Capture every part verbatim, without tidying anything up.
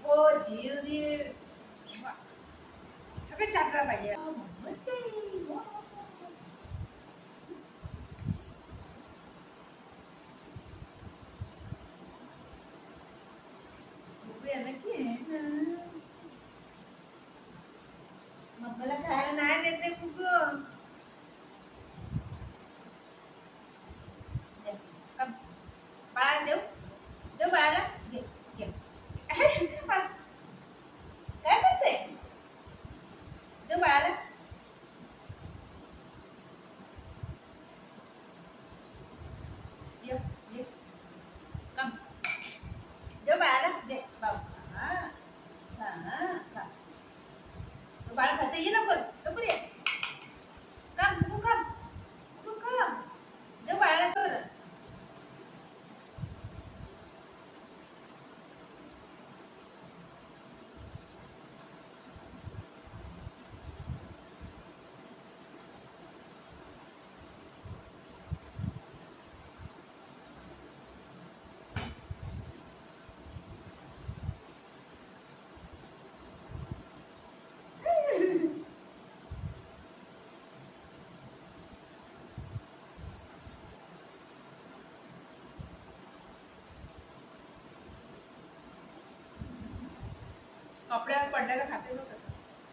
धीर धीर सगळं चाटलं पाहिजे. मम्मीला खायला नाही देते कुकू. बाळा देऊ देऊ बाळाला घे घे. काय करते देऊ बाळाला. कम देऊ बाळाला दे बाबा. हा हा खा. तो बाळ खाते ये लवकर लवकर ये. कम कुकू कम कुकू कम देऊ बाळाला कर. कपड्यावर पडलेलं खाते बघ कसं.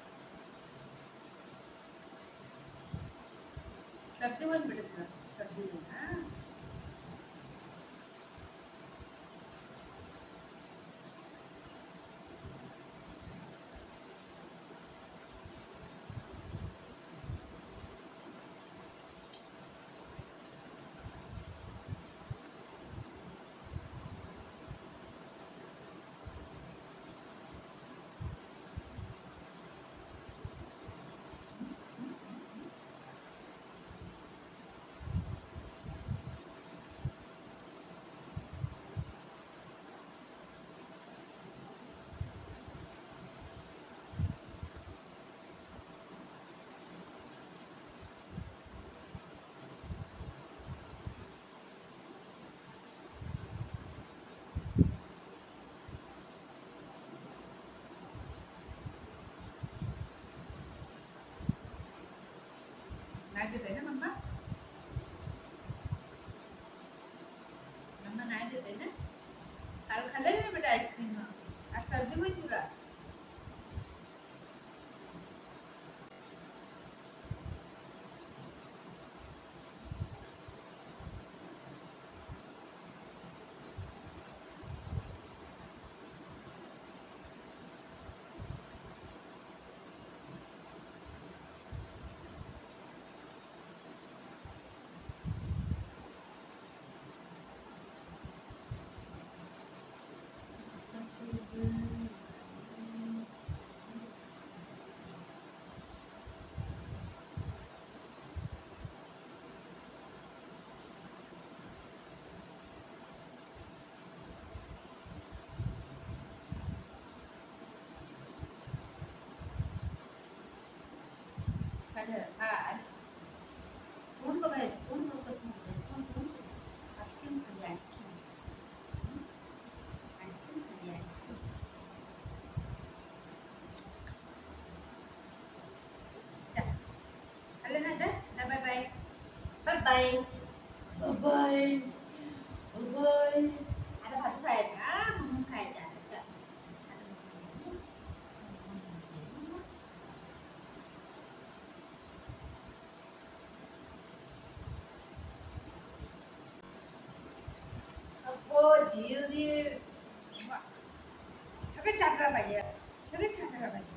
सर्दी होईल बेटा तुला सर्दी होईल. हा नाही देते ना मम्मा. मम्मा नाही देते ना. काल खाल्लं ना बेटा आईस्क्रीम. आज सर्दी होईल तुला. हा कोण बघायचं कोण लोक कोण कोण आईस्क्रीम खाली आईस्क्रीम आईस्क्रीम खाली आईस्क्रीम. आलं ना दा bye bye bye bye bye bye. आता भाजी खायचं हा म्हणून खायचं. धीर धीर सगळं चाटलं पाहिजे सगळं चाटायला पाहिजे.